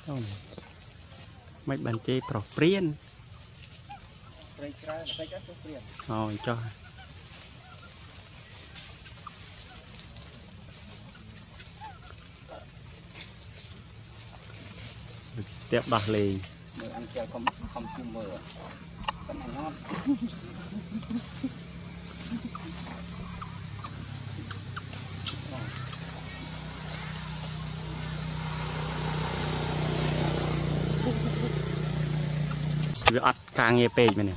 không mấy bàn chê trò priên cho tiếp bạc lì ăn chè không chim mờ vẫn ngon vì ắt càng nghe pê mình nè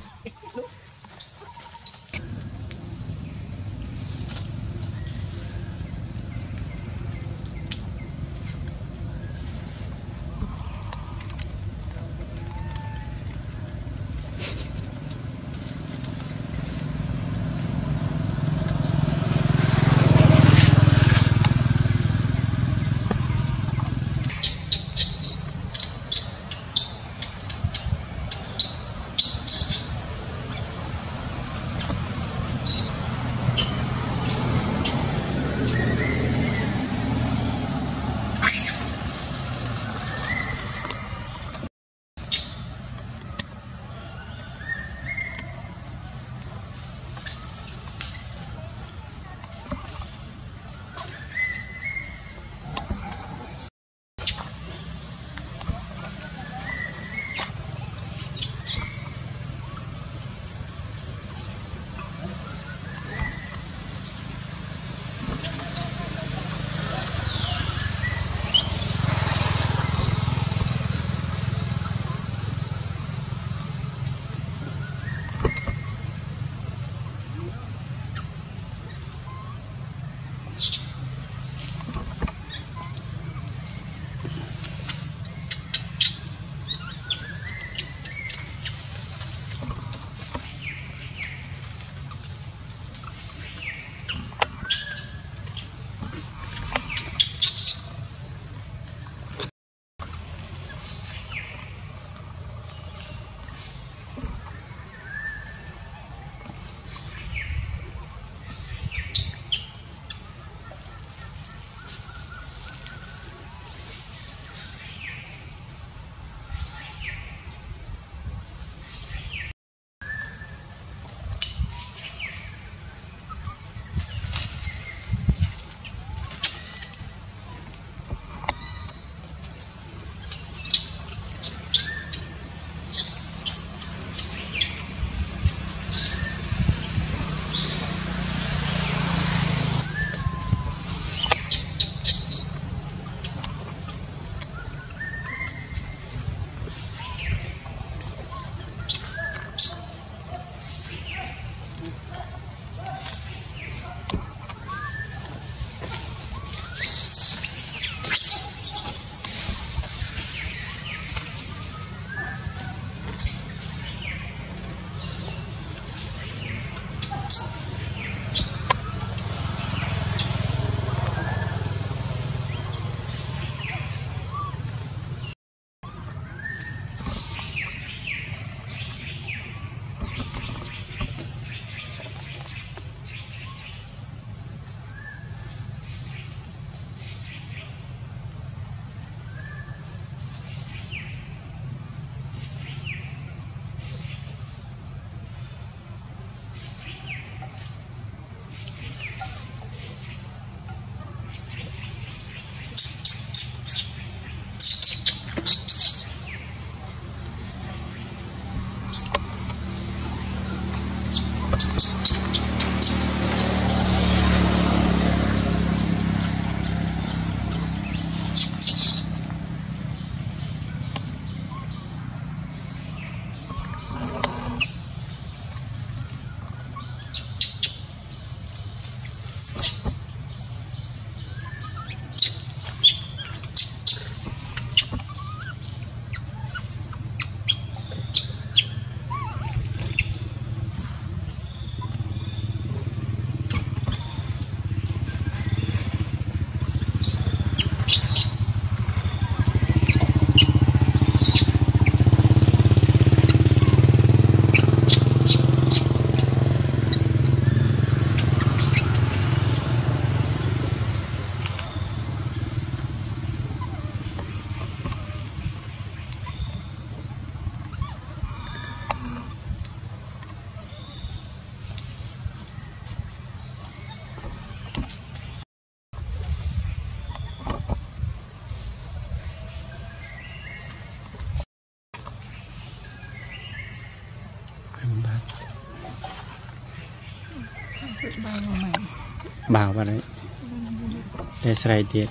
bảo vào đấy để xài tiền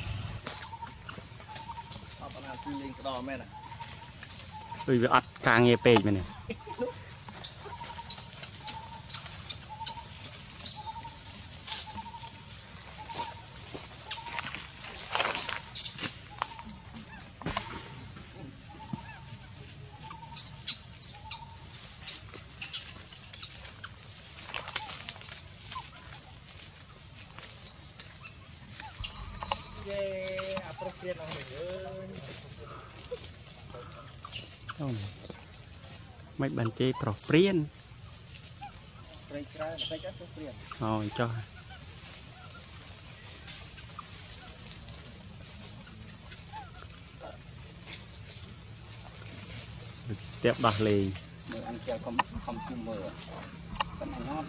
vì ăn càng nghe pê này mấy bạn chơi pro priên cho tiếp đặt lên ăn chè không chim mờ vẫn ngon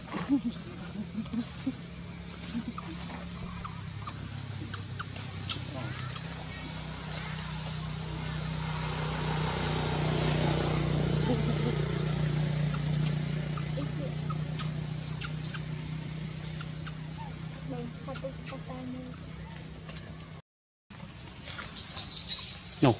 no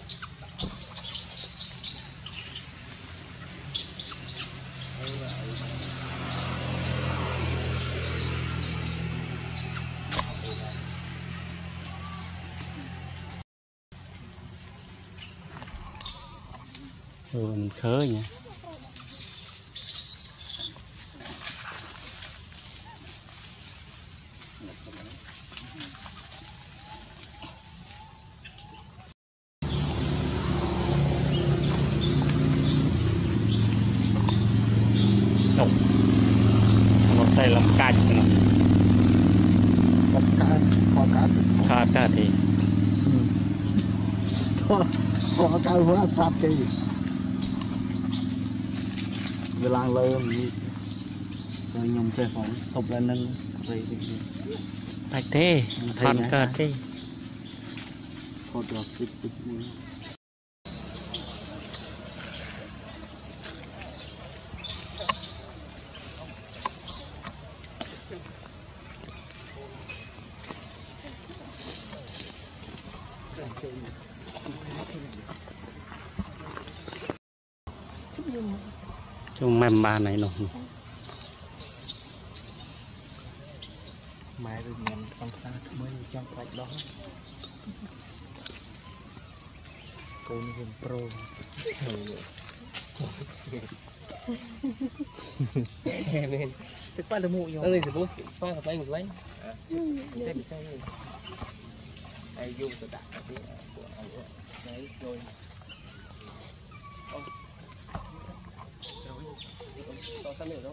mình khơi nha không xây làm cạch nữa cá cá thì có cá hóa sáp cái về làng lơ rồi nhom chơi phóng thục lên nâng rồi thạch thế thon cờ thế thôi được cái chung mềm ba này nó mai rồi nhận con xa mới trong quạch đó con hình pro nên tức qua được mụ rồi đây thì bố phaกับไปหมดเลยได้ไปใช่เลยไอ้ยุ่งจะดักที่củaไอ้đấy rồi có sao nữa đâu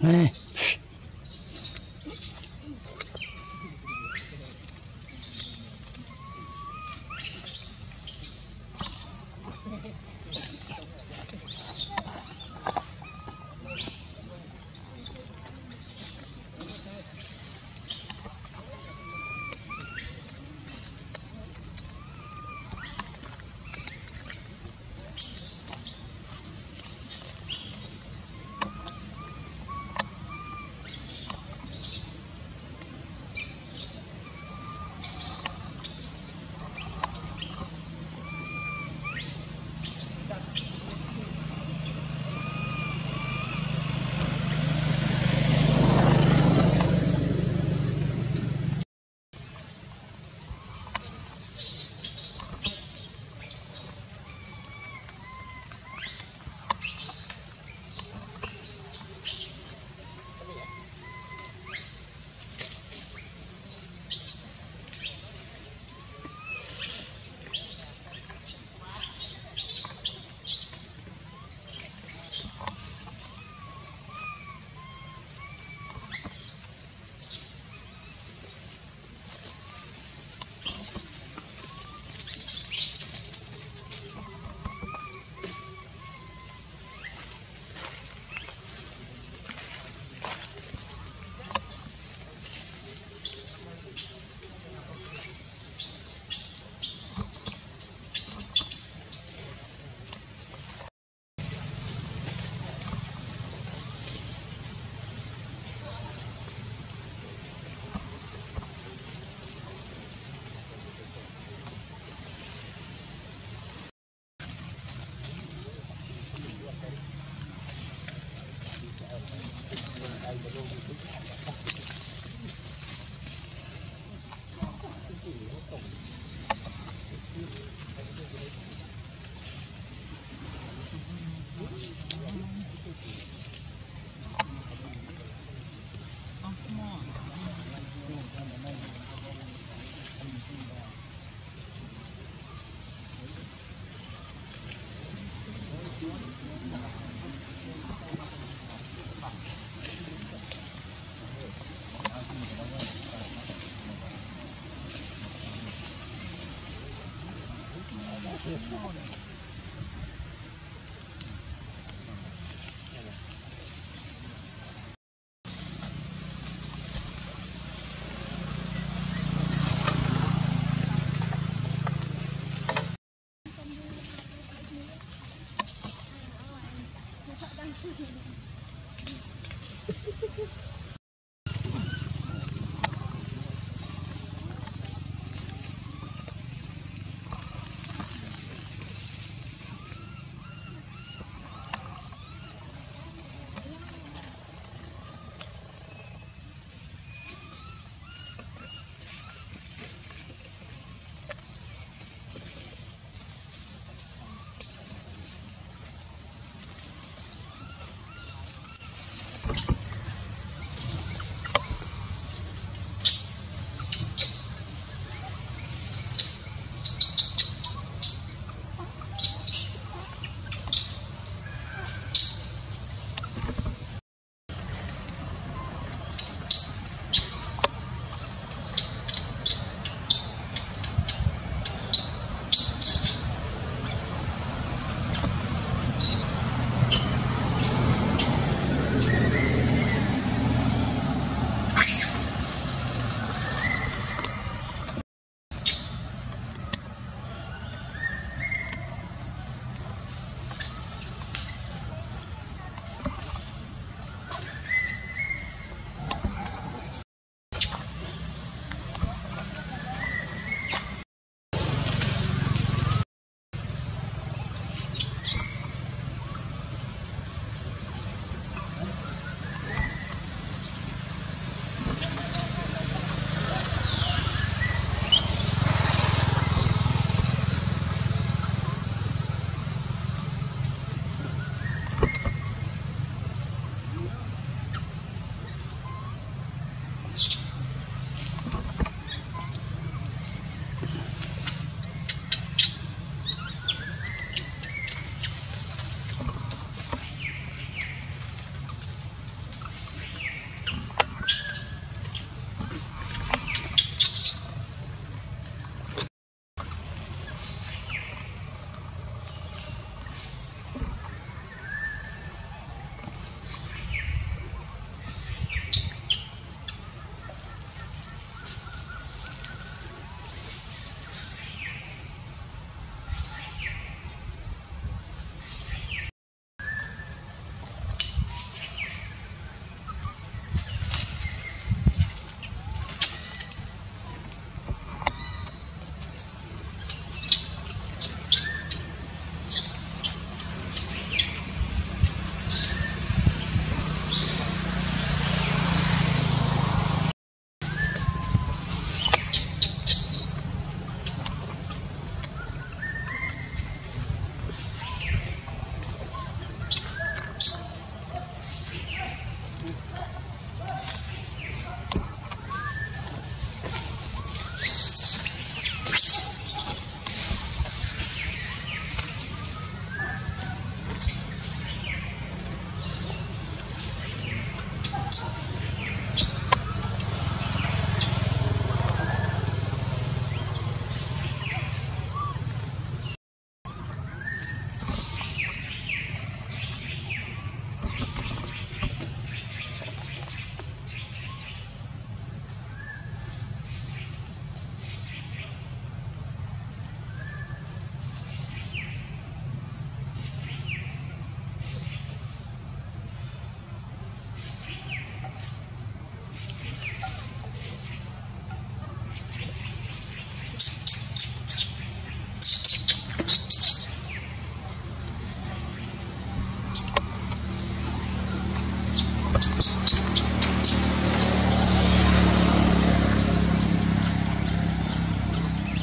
Này.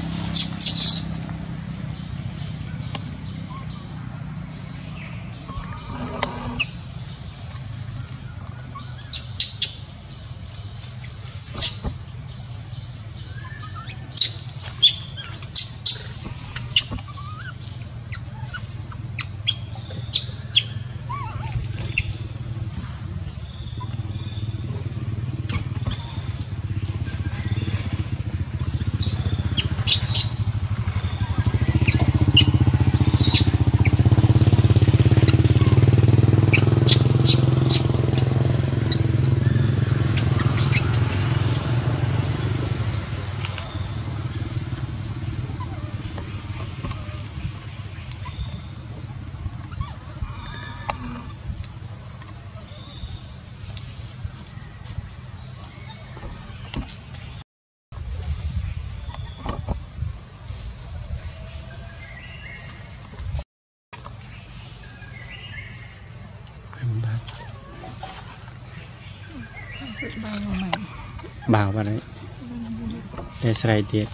bảo vào đấy để xài tiền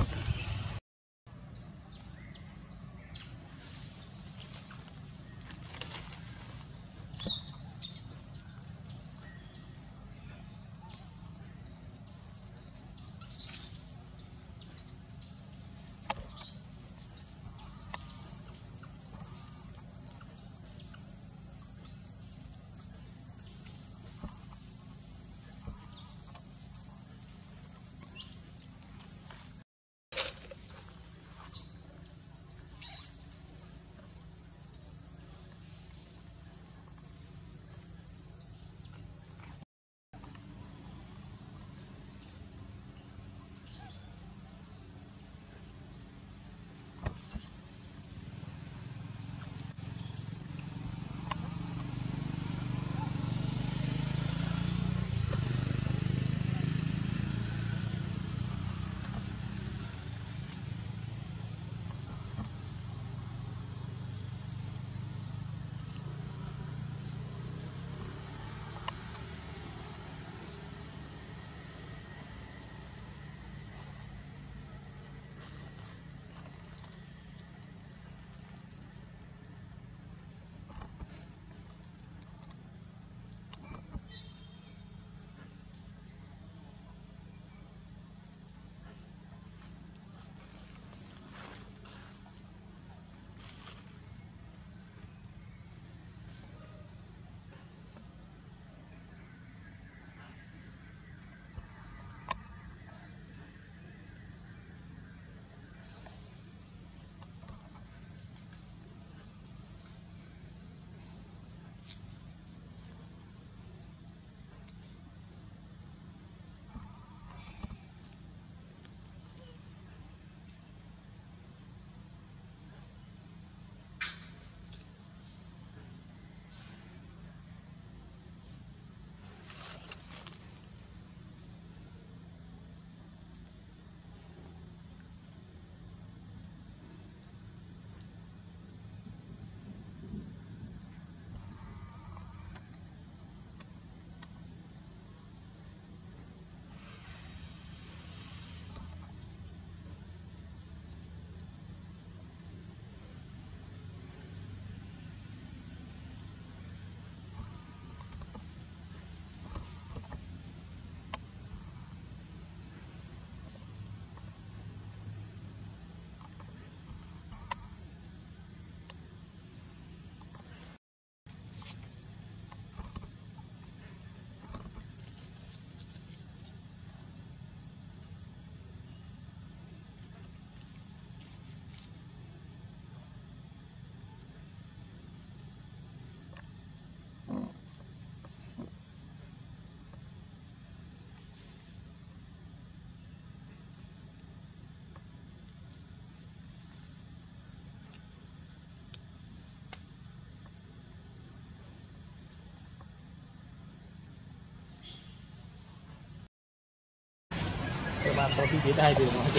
bạn có cái đây thì nó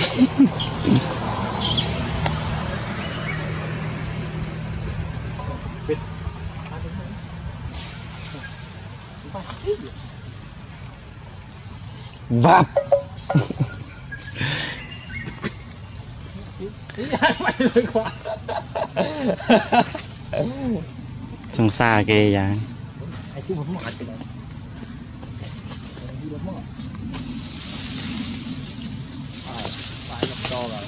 vap sừng xa kìa vậy. Ai chú muốn mọt cái này. Phải lập to rồi.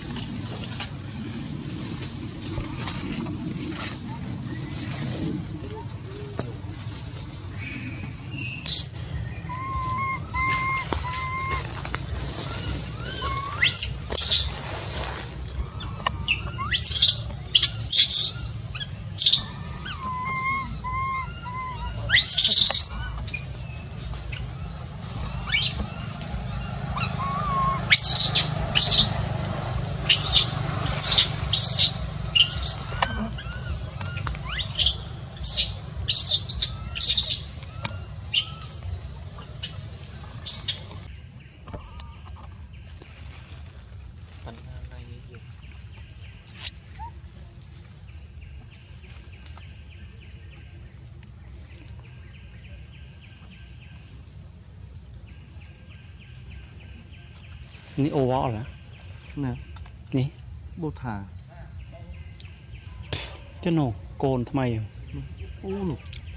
Ní ô võ là nè ní bố thả chứ nổ cồn thay mày ô lục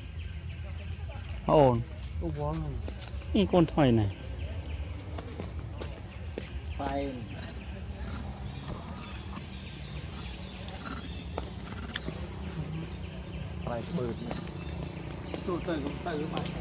ồn ô vó này ní cồn thay này phải phải bự tôi tới cũng tới cái phải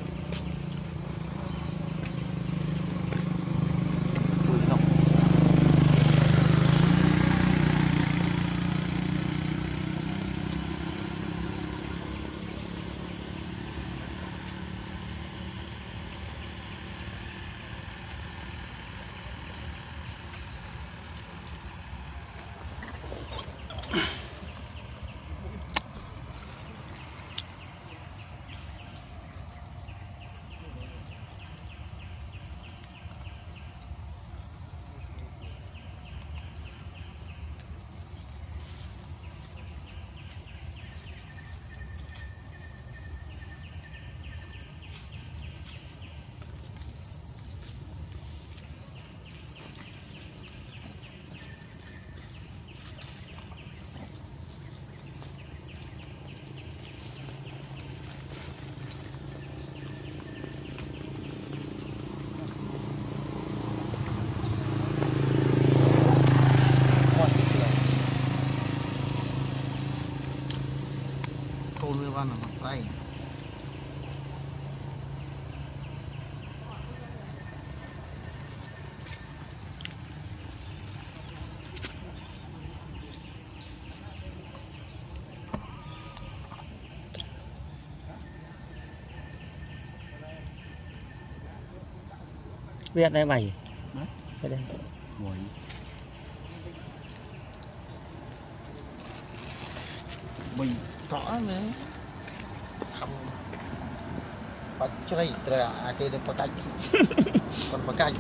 con là một tay biết đây mày cái đây Ngồi. Mình rõ nữa không bắt chơi ra cái được bắt còn bắt canh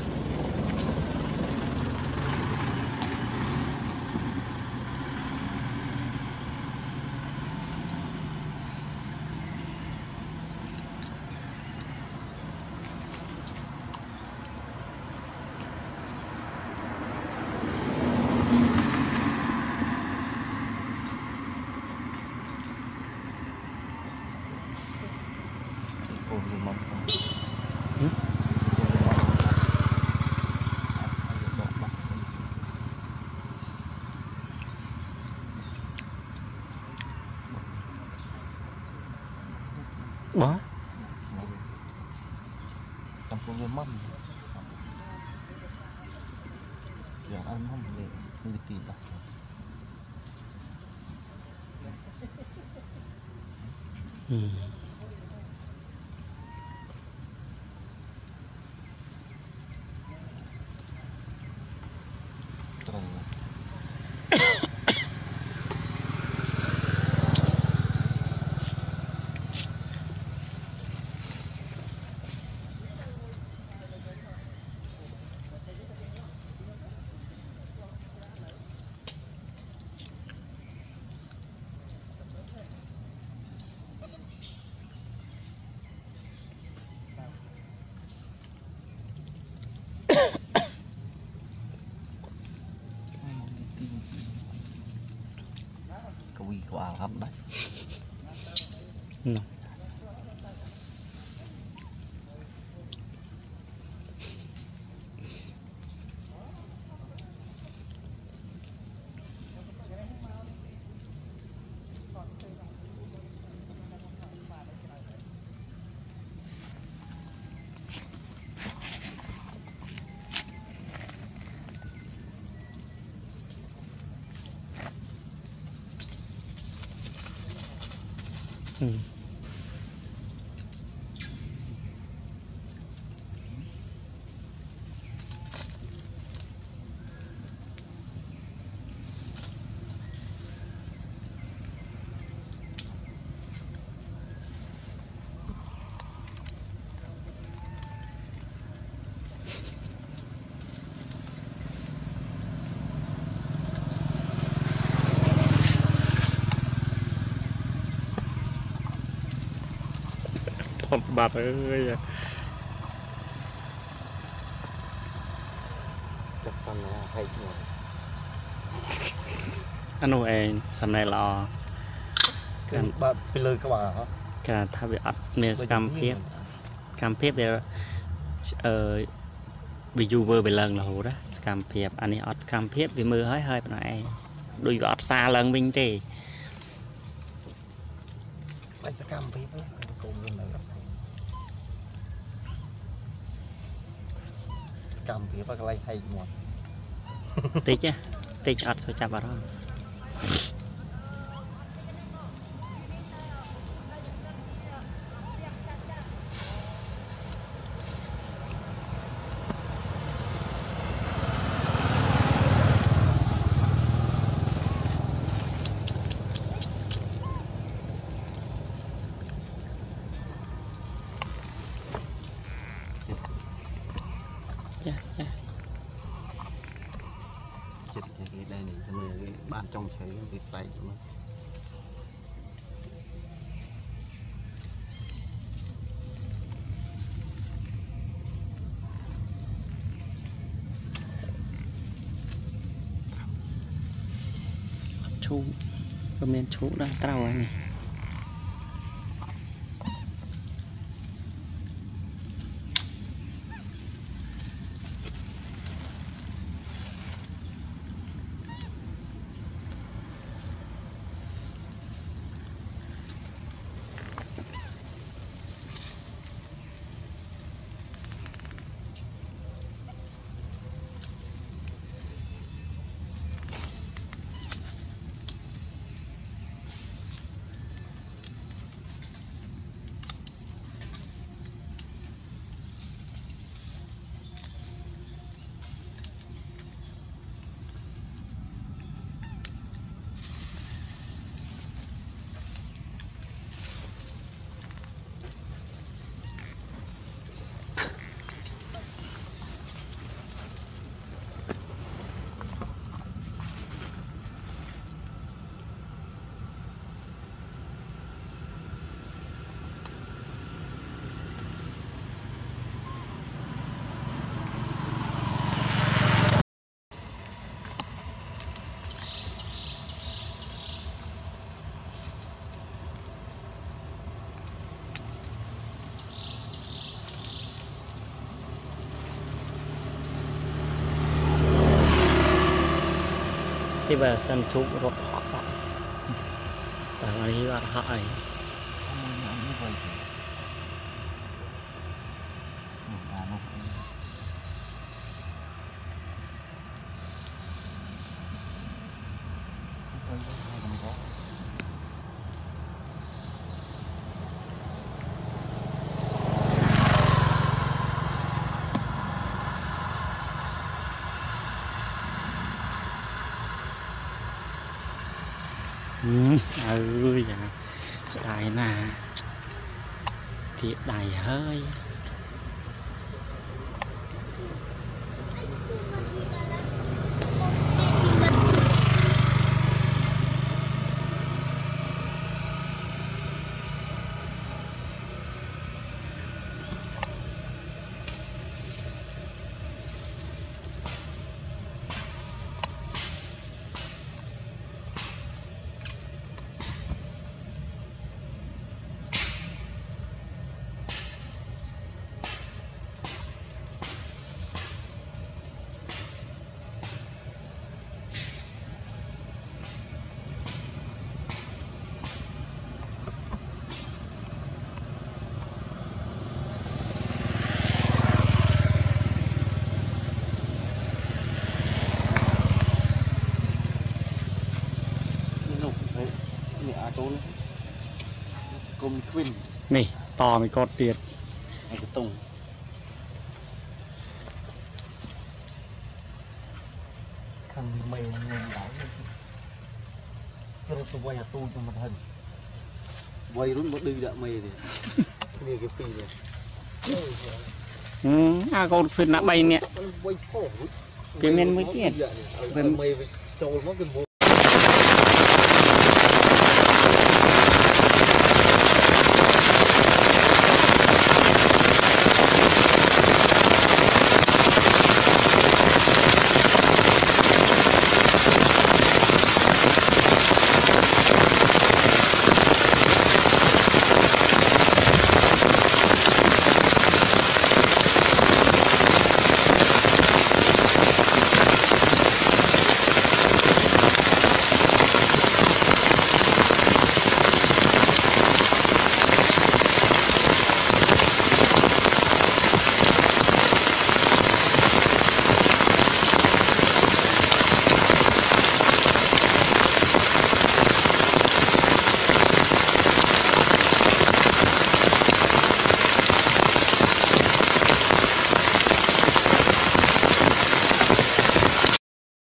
bỏ trong con mắm yang ăn mắm để mình tìm đặt quả hấp đấy Nó. Thật bạc ơi chắc chắn là hay rồi anh ơi em sầm này là bạn phải lời các bà hả cả thay vì ắt miền cam phép để bị du vơ bị lần là hồ đó cam phép anh ấy ắt cam phép vì mưa hơi hơi này đôi ắt xa lần mình thì anh sẽ cam phép cùng lên này cam phép và cái này hay một tích á tích ắt sao chập vào đó chết cái đây này cho mình cái bạn trong chơi cái tay của mình chú miền chú đang trao này thì bà sân thuốc rốt họ tại mà đi bắt họ ấy ơi dạ đại nè thiệt đầy hơi con cùng twin នេះតមួយកត់ទៀត ở cái tùng thằng mày ngồi đảo cho nó tụi quay tu cho mặt hình quay rút một đi đã mày thì nghe cái pì này អាកូនឃើញណា3នាក់ quay phổ គេមានមួយទៀត mày trồi mất cái